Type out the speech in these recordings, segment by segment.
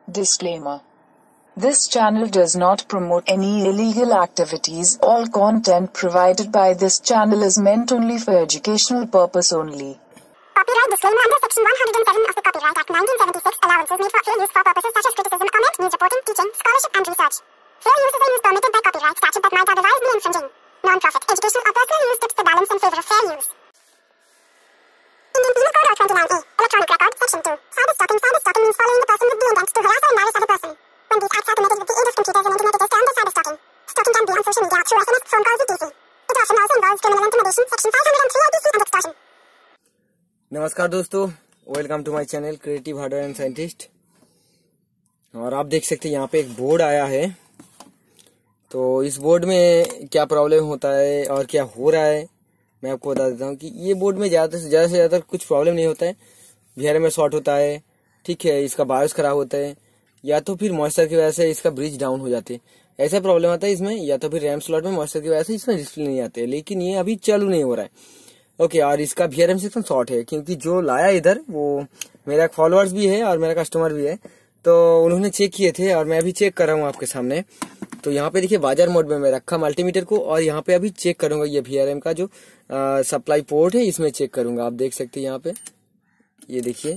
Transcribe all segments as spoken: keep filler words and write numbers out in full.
Disclaimer. This channel does not promote any illegal activities. All content provided by this channel is meant only for educational purpose only. Copyright disclaimer under Section one hundred seven of the Copyright Act nineteen seventy-six. Allowances made for fair use for purposes such as criticism, comment, news reporting, teaching, scholarship and research. Fair use is a use permitted by copyright statute that might otherwise be infringing. Non-profit, educational or personal use tips the balance in favor of fair use. Indian Penal Code twenty-nine A, Electronic Record, Section two. Cyberstalking. Cyberstalking means following the person with the intent to harass or embarrass other person. When these acts are committed with the aid of computers and internet, it is termed as cyberstalking. Stalking can be on social media, through S M S, phone calls, et cetera. It often also involves criminal intimidation, Section five hundred three I P C and extortion. नमस्कार दोस्तों, welcome to my channel creative hardware and scientist. और आप देख सकते हैं यहाँ पे एक बोर्ड आया है। तो इस बोर्ड में क्या प्रॉब्लम होता है और क्या हो रहा है मैं आपको बता देता हूँ कि ये बोर्ड में ज्यादा से ज्यादा से ज्यादा कुछ प्रॉब्लम नहीं होता है। वीआरएम में शॉर्ट होता है, ठीक है, इसका बायोस खराब होता है, या तो फिर मॉइस्चर की वजह से इसका ब्रिज डाउन हो जाते हैं। ऐसा प्रॉब्लम आता है इसमें, या तो फिर रैम स्लॉट में मॉइस्चर की वजह से इसमें डिस्प्ले नहीं आते। लेकिन ये अभी चालू नहीं हो रहा है। ओके okay, और इसका वीआरएम सेक्शन शॉर्ट है क्योंकि जो लाया इधर वो मेरा फॉलोअर्स भी है और मेरा कस्टमर भी है। तो उन्होंने चेक किए थे और मैं अभी चेक कर रहा हूँ आपके सामने। तो यहाँ पे देखिए बाजार मोड में मैं रखा मल्टीमीटर को, और यहाँ पे अभी चेक करूंगा ये वीआरएम का जो आ, सप्लाई पोर्ट है, इसमें चेक करूंगा। आप देख सकते हैं यहाँ पे, ये देखिए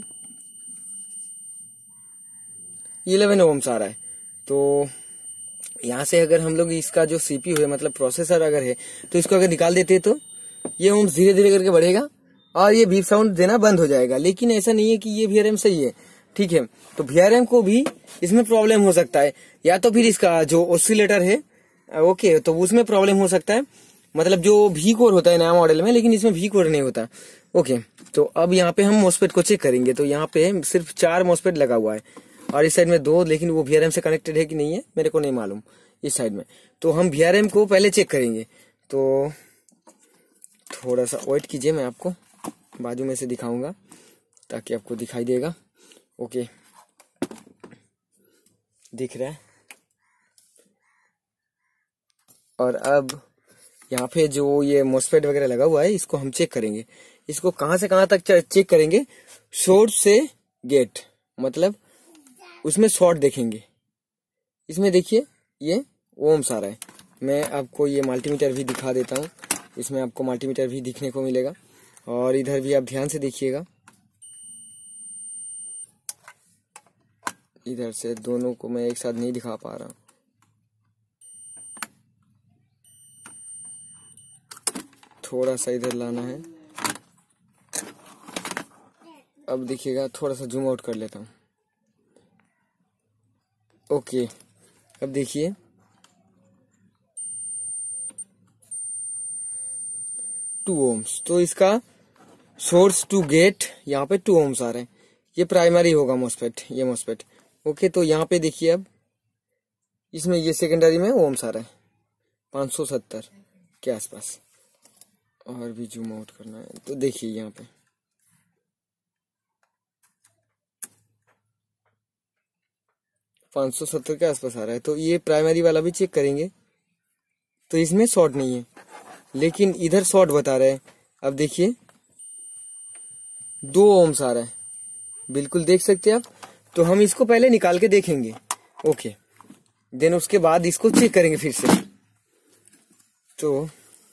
इलेवन ओम्स आ रहा है। तो यहाँ से अगर हम लोग इसका जो सीपीयू है मतलब प्रोसेसर अगर है तो इसको अगर निकाल देते तो ये ओम्स धीरे धीरे करके बढ़ेगा और ये बीप साउंड देना बंद हो जाएगा। लेकिन ऐसा नहीं है कि ये वीआरएम सही है, ठीक है। तो वीआरएम को भी इसमें प्रॉब्लम हो सकता है, या तो फिर इसका जो ऑसिलेटर है ओके तो उसमें प्रॉब्लम हो सकता है। मतलब जो भी कोर होता है नया मॉडल में, लेकिन इसमें भी कोर नहीं होता। ओके तो अब यहाँ पे हम मॉसफेट को चेक करेंगे। तो यहाँ पे सिर्फ चार मॉसफेट लगा हुआ है और इस साइड में दो, लेकिन वो वीआरएम से कनेक्टेड है कि नहीं है मेरे को नहीं मालूम इस साइड में। तो हम वीआरएम को पहले चेक करेंगे। तो थोड़ा सा वेट कीजिए, मैं आपको बाजू में से दिखाऊंगा ताकि आपको दिखाई देगा। ओके दिख रहा है। और अब यहाँ पे जो ये मॉसफेट वगैरह लगा हुआ है इसको हम चेक करेंगे। इसको कहाँ से कहाँ तक चेक करेंगे? सोर्स से गेट, मतलब उसमें शॉर्ट देखेंगे। इसमें देखिए ये ओम्स आ रहा है। मैं आपको ये मल्टीमीटर भी दिखा देता हूँ। इसमें आपको मल्टीमीटर भी दिखने को मिलेगा और इधर भी आप ध्यान से देखिएगा। इधर से दोनों को मैं एक साथ नहीं दिखा पा रहा हूँ। थोड़ा सा इधर लाना है। अब देखिएगा, थोड़ा सा जूम आउट कर लेता हूँ। ओके अब देखिए टू ओम्स। तो इसका सोर्स टू गेट यहाँ पे टू ओम्स आ रहे हैं। ये प्राइमरी होगा मॉसफेट, ये मॉसफेट। ओके तो यहाँ पे देखिए अब इसमें ये सेकेंडरी में ओम्स आ रहा है पाँच सौ सत्तर के आसपास। और भी जूम आउट करना है तो देखिए यहाँ पे पाँच सौ सत्तर के आसपास आ रहा है। तो ये प्राइमरी वाला भी चेक करेंगे तो इसमें शॉर्ट नहीं है, लेकिन इधर शॉर्ट बता रहे हैं। अब देखिए दो ओम्स आ रहा है, बिल्कुल देख सकते हैं आप। तो हम इसको पहले निकाल के देखेंगे। ओके देन उसके बाद इसको चेक करेंगे फिर से। तो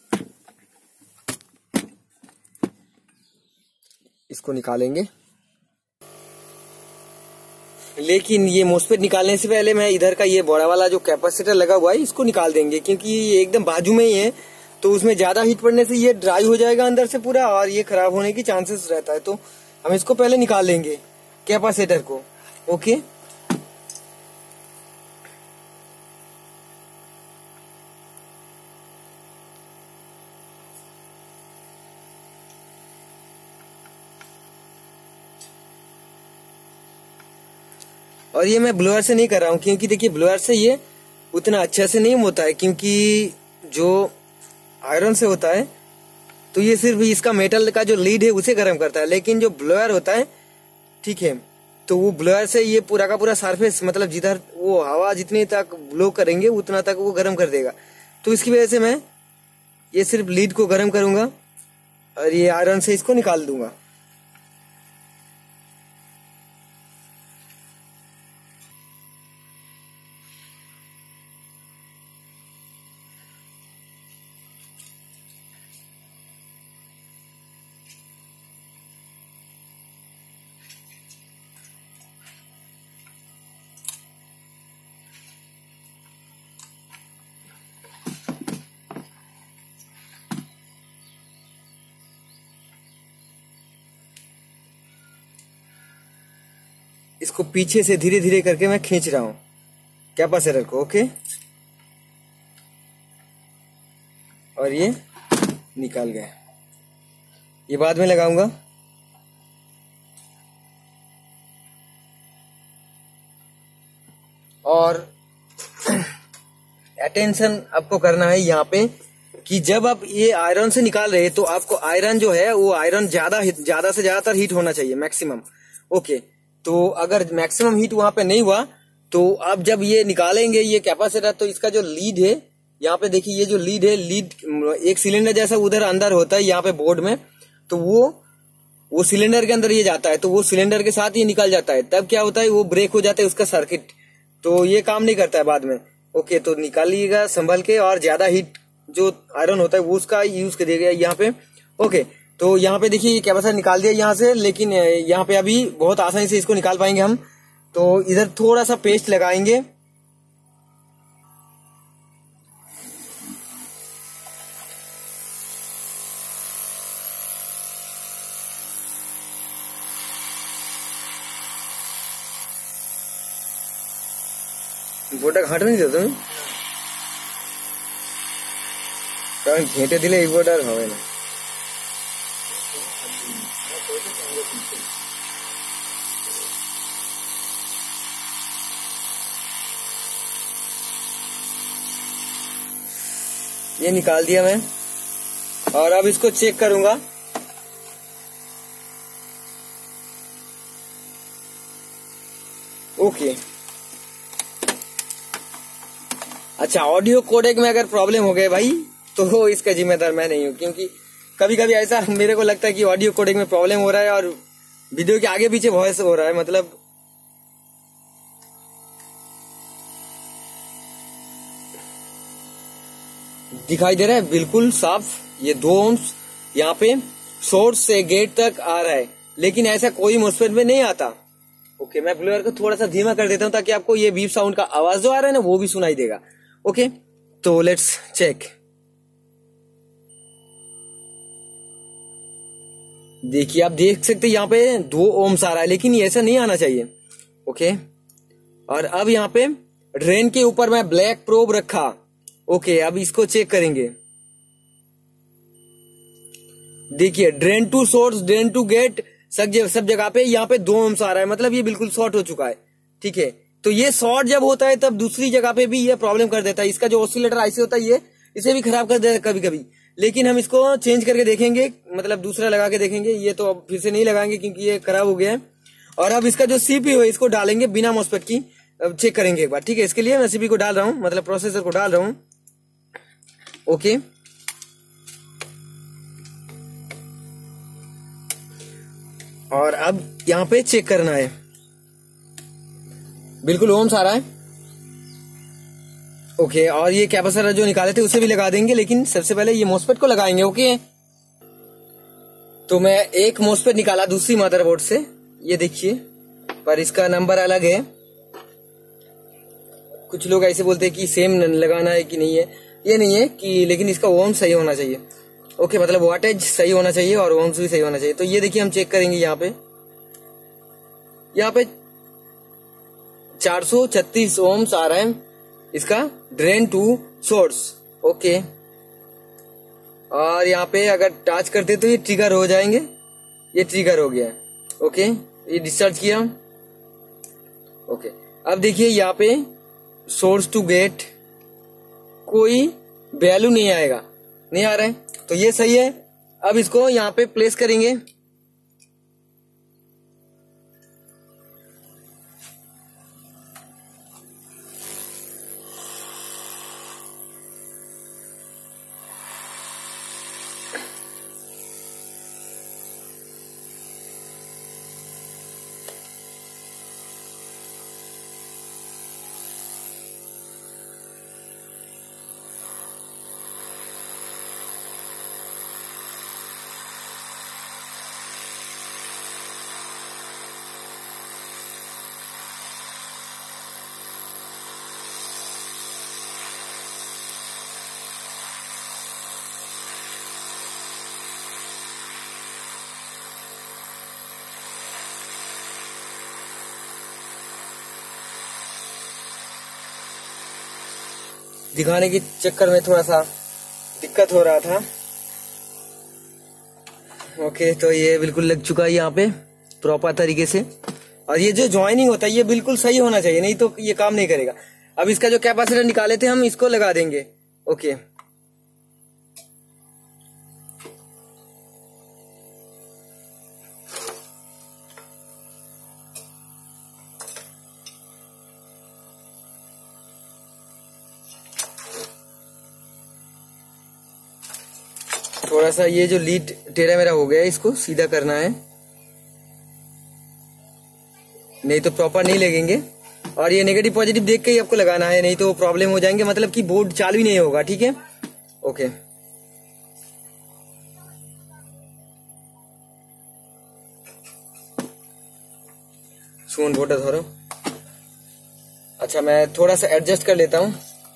इसको निकालेंगे, लेकिन ये मॉसफेट निकालने से पहले मैं इधर का ये बड़ा वाला जो कैपेसिटर लगा हुआ है इसको निकाल देंगे, क्योंकि ये एकदम बाजू में ही है। तो उसमें ज्यादा हीट पड़ने से ये ड्राई हो जाएगा अंदर से पूरा और ये खराब होने की चांसेस रहता है। तो हम इसको पहले निकाल लेंगे कैपेसिटर को। ओके और ये मैं ब्लोअर से नहीं कर रहा हूँ, क्योंकि देखिए ब्लोअर से ये उतना अच्छा से नहीं होता है, क्योंकि जो आयरन से होता है तो ये सिर्फ इसका मेटल का जो लीड है उसे गर्म करता है। लेकिन जो ब्लोअर होता है, ठीक है, तो वो ब्लोअर से ये पूरा का पूरा सरफेस, मतलब जिधर वो हवा जितने तक ब्लो करेंगे उतना तक वो गर्म कर देगा। तो इसकी वजह से मैं ये सिर्फ लीड को गर्म करूंगा और ये आयरन से इसको निकाल दूंगा। इसको पीछे से धीरे धीरे करके मैं खींच रहा हूं कैपेसिटर को। ओके, और ये निकाल गया, ये बाद में लगाऊंगा। और अटेंशन आपको करना है यहाँ पे कि जब आप ये आयरन से निकाल रहे हैं तो आपको आयरन जो है वो आयरन ज्यादा ज्यादा से ज्यादातर हीट होना चाहिए, मैक्सिमम। ओके, तो अगर मैक्सिमम हीट वहां पे नहीं हुआ तो आप जब ये निकालेंगे ये कैपेसिटर, तो इसका जो लीड है यहाँ पे देखिए, ये जो लीड है, लीड एक सिलेंडर जैसा उधर अंदर होता है यहाँ पे बोर्ड में, तो वो वो सिलेंडर के अंदर ये जाता है, तो वो सिलेंडर के साथ ये निकल जाता है। तब क्या होता है, वो ब्रेक हो जाता है उसका सर्किट, तो ये काम नहीं करता है बाद में। ओके, तो निकालिएगा संभल के, और ज्यादा हीट जो आयरन होता है वो उसका यूज करिएगा यहाँ पे। ओके, तो यहाँ पे देखिए ये कैपेसिटर निकाल दिया यहाँ से, लेकिन यहाँ पे अभी बहुत आसानी से इसको निकाल पाएंगे हम। तो इधर थोड़ा सा पेस्ट लगाएंगे, बोटा घाट नहीं देता तुम कारण घेटे दिले एक बोटार হবে না। ये निकाल दिया मैं, और अब इसको चेक करूंगा। ओके, अच्छा, ऑडियो कोडेक में अगर प्रॉब्लम हो गए भाई तो इसका जिम्मेदार मैं नहीं हूं, क्योंकि कभी कभी ऐसा मेरे को लगता है कि ऑडियो कोडेक में प्रॉब्लम हो रहा है और वीडियो के आगे पीछे वॉइस हो रहा है, मतलब दिखाई दे रहा है बिल्कुल साफ। ये दो ओम्स यहाँ पे सोर्स से गेट तक आ रहा है, लेकिन ऐसा कोई मॉस्फेट में नहीं आता। ओके, मैं ब्लूअर को थोड़ा सा धीमा कर देता हूं ताकि आपको ये बीप साउंड का आवाज जो आ रहा है ना वो भी सुनाई देगा। ओके, तो लेट्स चेक। देखिए, आप देख सकते हैं यहाँ पे दो ओम्स आ रहा है, लेकिन ये ऐसा नहीं आना चाहिए। ओके, और अब यहाँ पे ड्रेन के ऊपर मैं ब्लैक प्रोब रखा। ओके, अब इसको चेक करेंगे। देखिए, drain to source, drain to gate, सब सब जगह पे यहाँ पे दो ओम्स आ रहा है, मतलब ये बिल्कुल शॉर्ट हो चुका है। ठीक है, तो ये शॉर्ट जब होता है तब दूसरी जगह पे भी ये प्रॉब्लम कर देता है। इसका जो ऑसिलेटर आईसी होता है ये इसे भी खराब कर देता है कभी कभी, लेकिन हम इसको चेंज करके देखेंगे, मतलब दूसरा लगा के देखेंगे। ये तो अब फिर से नहीं लगाएंगे क्योंकि ये खराब हो गया है। और अब इसका जो सीपीयू है इसको डालेंगे बिना मॉस्फेट की, अब चेक करेंगे एक बार। ठीक है, इसके लिए मैं सीपीयू को डाल रहा हूँ, मतलब प्रोसेसर को डाल रहा हूँ। ओके, और अब यहाँ पे चेक करना है, बिल्कुल ओम्स आ रहा है। ओके, और ये कैपेसिटर जो निकाले थे उसे भी लगा देंगे, लेकिन सबसे पहले ये मॉस्फेट को लगाएंगे। ओके, तो मैं एक मॉस्फेट निकाला दूसरी मदरबोर्ड से, ये देखिए, पर इसका नंबर अलग है। कुछ लोग ऐसे बोलते हैं कि सेम लगाना है कि नहीं है, ये नहीं है कि, लेकिन इसका ओम्स सही होना चाहिए। ओके, मतलब वाटेज सही होना चाहिए और ओम्स भी सही होना चाहिए। तो ये देखिए, हम चेक करेंगे यहाँ पे, यहाँ पे चार सौ छत्तीस ओम्स आ रहा है इसका ड्रेन टू सोर्स। ओके, और यहाँ पे अगर टच करते तो ये ट्रिगर हो जाएंगे, ये ट्रिगर हो गया। ओके, ये डिस्चार्ज किया। ओके, अब देखिए यहाँ पे सोर्स टू गेट कोई वैल्यू नहीं आएगा, नहीं आ रहा है, तो ये सही है। अब इसको यहाँ पे प्लेस करेंगे। दिखाने के चक्कर में थोड़ा सा दिक्कत हो रहा था। ओके, तो ये बिल्कुल लग चुका है यहाँ पे प्रॉपर तरीके से। और ये जो ज्वाइनिंग होता है ये बिल्कुल सही होना चाहिए, नहीं तो ये काम नहीं करेगा। अब इसका जो कैपेसिटर निकाले थे हम इसको लगा देंगे। ओके, थोड़ा सा ये जो लीड टेढ़ा मेरा हो गया है इसको सीधा करना है, नहीं तो प्रॉपर नहीं लगेंगे। और ये नेगेटिव पॉजिटिव देख के ही आपको लगाना है, नहीं तो प्रॉब्लम हो जाएंगे, मतलब कि बोर्ड चालू ही नहीं होगा। ठीक है, ओके। सुन बोटा थोड़ा, अच्छा मैं थोड़ा सा एडजस्ट कर लेता हूं।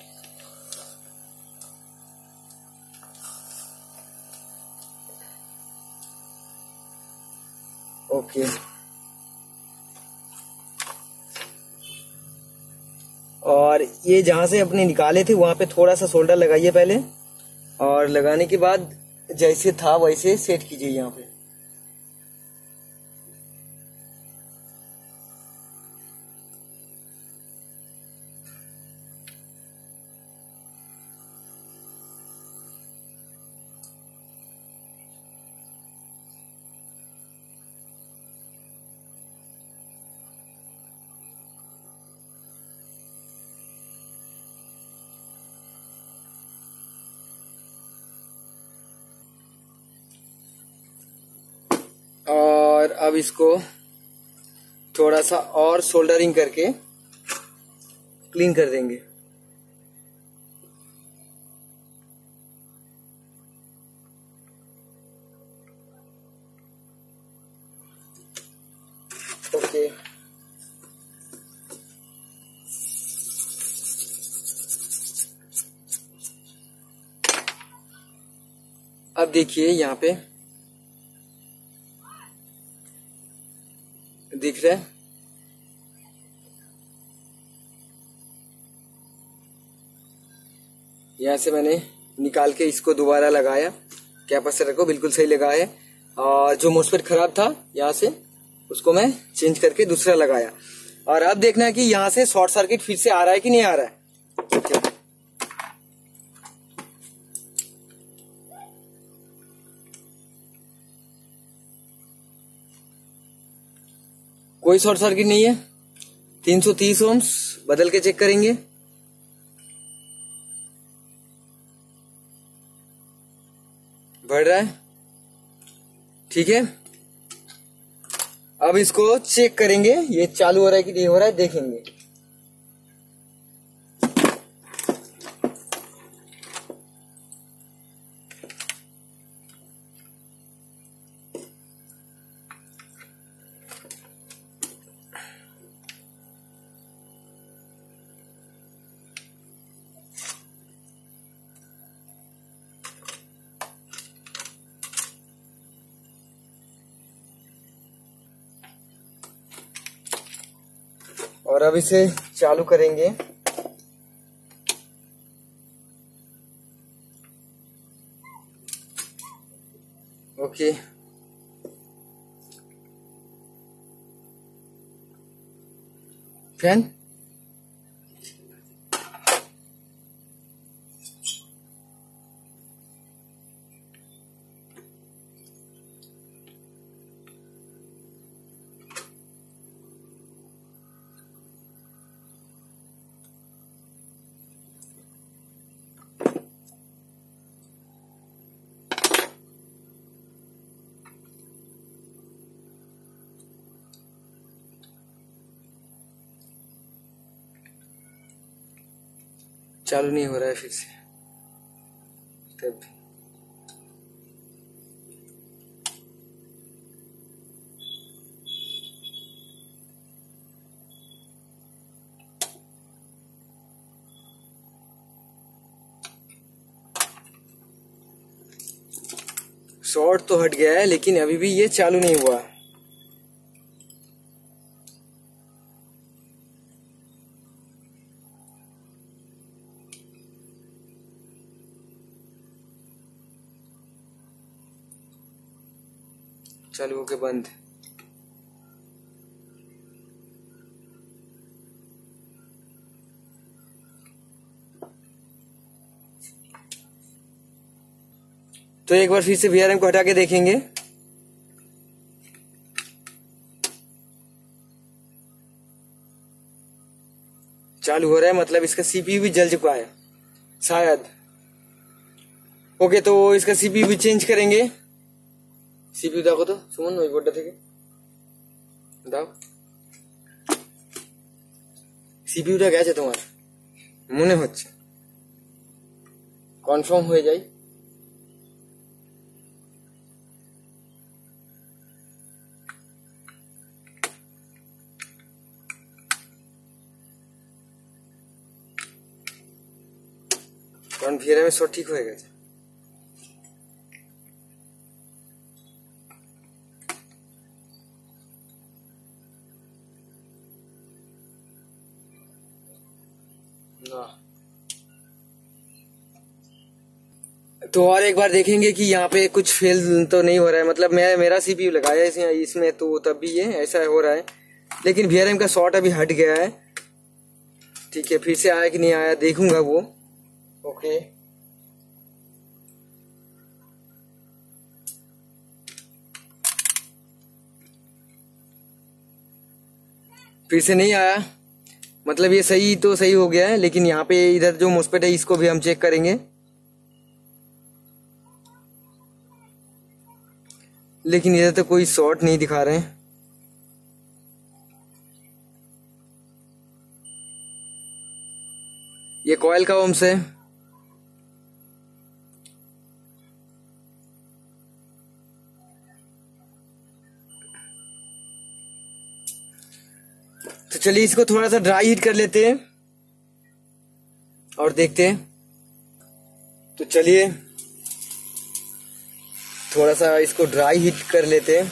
ओके, और ये जहां से अपने निकाले थे वहां पे थोड़ा सा सोल्डर लगाइए पहले, और लगाने के बाद जैसे था वैसे सेट कीजिए यहाँ पे। और अब इसको थोड़ा सा और सोल्डरिंग करके क्लीन कर देंगे। ओके, अब देखिए यहाँ पे दिख रहा है, यहाँ से मैंने निकाल के इसको दोबारा लगाया, कैपेसिटर को बिल्कुल सही लगा है। और जो मोस्फेट खराब था यहाँ से उसको मैं चेंज करके दूसरा लगाया। और अब देखना है कि यहाँ से शॉर्ट सर्किट फिर से आ रहा है कि नहीं आ रहा है। okay. कोई शॉर्ट सर्किट नहीं है। तीन सौ तीस ओम्स बदल के चेक करेंगे। बढ़ रहा है, ठीक है। अब इसको चेक करेंगे ये चालू हो रहा है कि नहीं हो रहा है, देखेंगे। और अब इसे चालू करेंगे। ओके, फैन चालू नहीं हो रहा है फिर से तब। शॉर्ट तो हट गया है लेकिन अभी भी ये चालू नहीं हुआ। चालू होके बंद। तो एक बार फिर से वी आर एम को हटा के देखेंगे। चालू हो रहा है, मतलब इसका सीपीयू भी जल चुका है शायद। ओके, तो इसका सीपीयू भी चेंज करेंगे। सीपीयू देखो तो सुमन ওই বোর্ডটা থেকে দাও। সিপিইউটা গেছে তোমার মনে হচ্ছে, কনফার্ম হয়ে যায়। কারণ ভিআরএম সব ঠিক হয়ে গেছে। ना तो और एक बार देखेंगे कि यहाँ पे कुछ फेल तो नहीं हो रहा है। मतलब मैं मेरा सीपीयू लगाया है इसमें, तो तब भी ये ऐसा हो रहा है, लेकिन वीआरएम का शॉर्ट अभी हट गया है। ठीक है, फिर से आया कि नहीं आया देखूंगा वो। ओके, फिर से नहीं आया, मतलब ये सही तो सही हो गया है, लेकिन यहाँ पे इधर जो मोस्पेट है इसको भी हम चेक करेंगे, लेकिन इधर तो कोई शॉर्ट नहीं दिखा रहे हैं। ये कॉइल का ओम्स है। तो चलिए इसको थोड़ा सा ड्राई हीट कर लेते हैं और देखते हैं। तो चलिए थोड़ा सा इसको ड्राई हीट कर लेते हैं।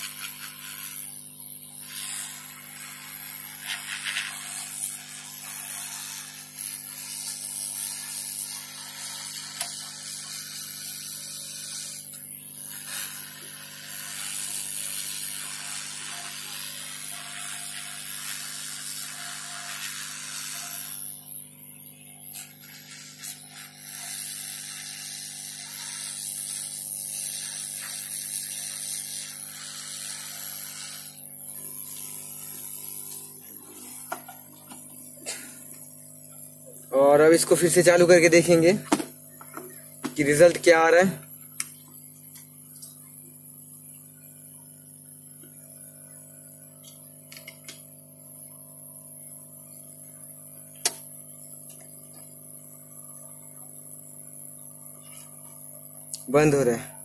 और अब इसको फिर से चालू करके देखेंगे कि रिजल्ट क्या आ रहा है। बंद हो रहा है।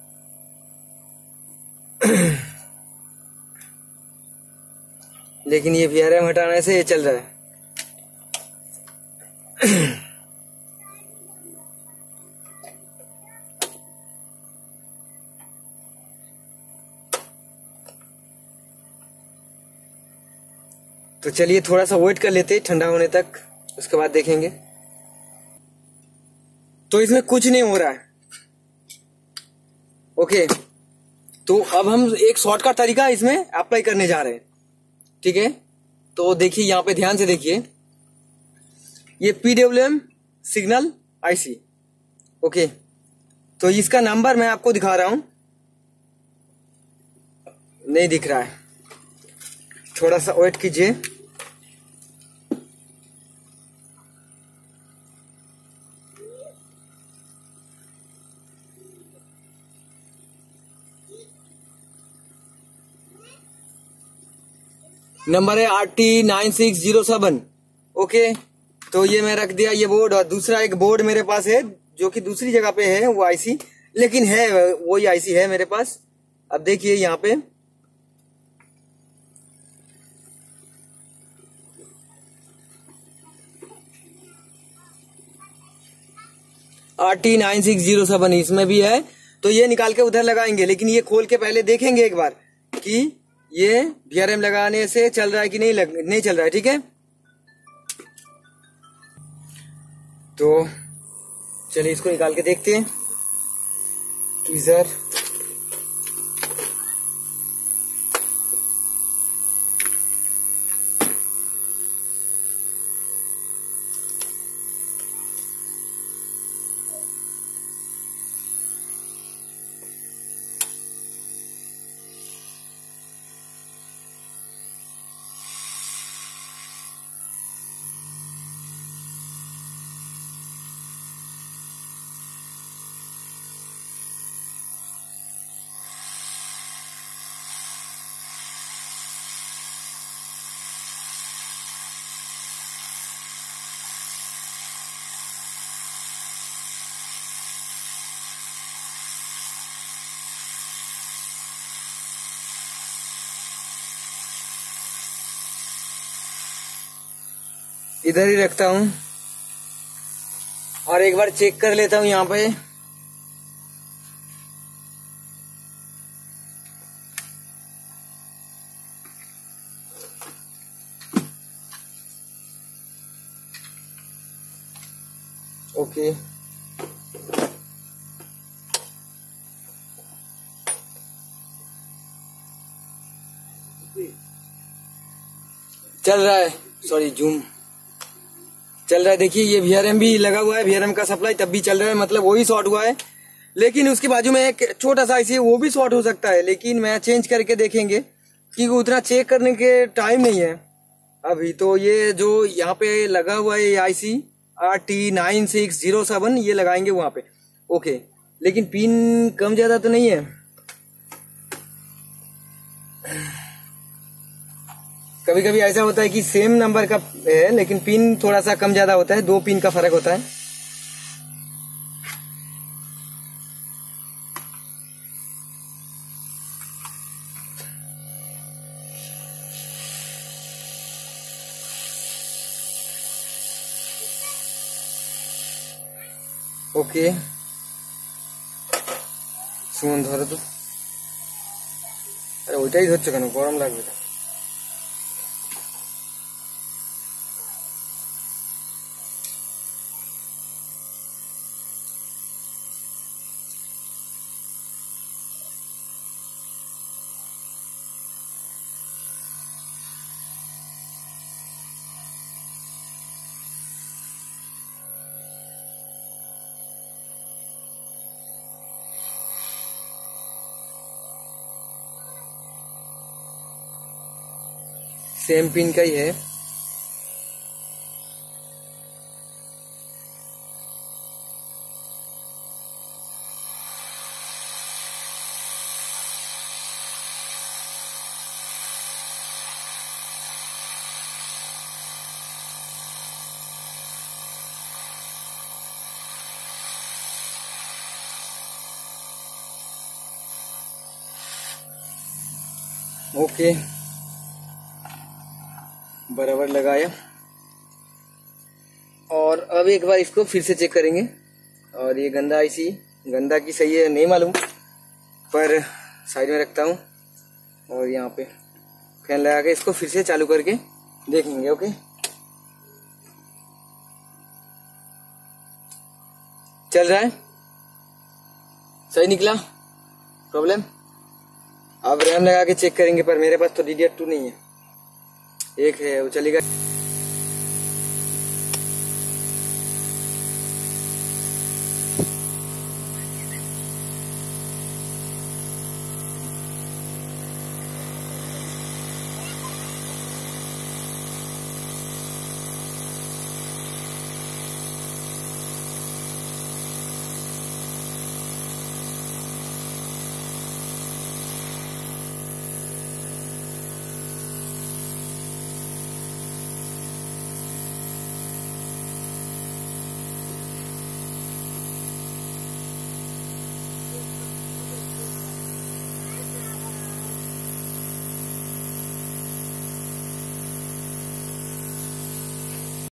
लेकिन ये वीआरएम हटाने से ये चल रहा है। तो चलिए थोड़ा सा वेट कर लेते ठंडा होने तक, उसके बाद देखेंगे। तो इसमें कुछ नहीं हो रहा है। ओके, तो अब हम एक शॉर्टकट तरीका इसमें अप्लाई करने जा रहे हैं। ठीक है, तो देखिए यहाँ पे ध्यान से देखिए, ये पीडब्ल्यूएम सिग्नल आईसी। ओके, तो इसका नंबर मैं आपको दिखा रहा हूं, नहीं दिख रहा है, थोड़ा सा वेट कीजिए। नंबर है R T nine six zero seven. Okay, तो ये मैं रख दिया ये बोर्ड, और दूसरा एक बोर्ड मेरे पास है जो कि दूसरी जगह पे है वो आईसी, लेकिन है वही आईसी है मेरे पास। अब देखिए यहाँ पे R T nine six zero seven इसमें भी है, तो ये निकाल के उधर लगाएंगे। लेकिन ये खोल के पहले देखेंगे एक बार कि ये वीआरएम लगाने से चल रहा है कि नहीं लग, नहीं चल रहा है। ठीक है, तो चलिए इसको निकाल के देखते हैं। ट्वीजर इधर ही रखता हूँ और एक बार चेक कर लेता हूँ यहाँ पे। ओके, चल रहा है, सॉरी जूम चल रहा है। देखिए ये वीआरएम भी लगा हुआ है, वीआरएम का सप्लाई तब भी चल रहा है, मतलब वही शॉर्ट हुआ है। लेकिन उसके बाजू में एक छोटा सा आईसी है, वो भी शॉर्ट हो सकता है, लेकिन मैं चेंज करके देखेंगे क्योंकि उतना चेक करने के टाइम नहीं है अभी। तो ये जो यहाँ पे लगा हुआ है IC R T nine six zero seven, ये लगाएंगे वहां पे। ओके, लेकिन पिन कम ज्यादा तो नहीं है? कभी कभी ऐसा होता है कि सेम नंबर का है लेकिन पिन थोड़ा सा कम ज्यादा होता है, दो पिन का फर्क होता है। ओके, सुन धर तो, अरे ওইটাই ধরছো কেন? গরম লাগবে তো। सेम पिन का ही है। ओके, बराबर लगाया और अब एक बार इसको फिर से चेक करेंगे। और ये गंदा आईसी, गंदा की सही है नहीं मालूम, पर साइड में रखता हूँ और यहाँ पे फैन लगा के इसको फिर से चालू करके देखेंगे। ओके, चल रहा है, सही निकला, प्रॉब्लम। अब रैम लगा के चेक करेंगे, पर मेरे पास तो डी डी आर टू नहीं है, एक है वो चलेगा।